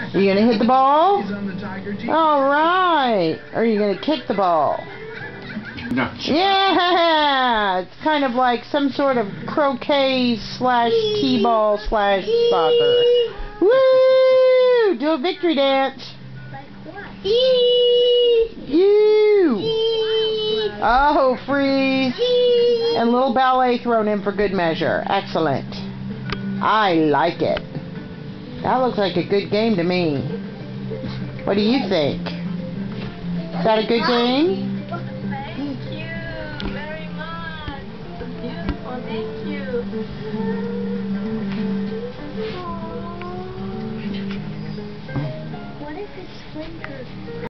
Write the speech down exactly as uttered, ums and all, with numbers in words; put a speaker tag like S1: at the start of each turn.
S1: Are you gonna hit the ball? All right. Or are you gonna kick the ball?
S2: No.
S1: Yeah! It's kind of like some sort of croquet slash t-ball slash soccer. Woo! Do a victory dance.
S3: Like what?
S1: You! Oh, freeze! And little ballet thrown in for good measure. Excellent. I like it. That looks like a good game to me. What do you think? Is that a good game?
S3: Thank you very much. Beautiful. Thank you. What if it's winter?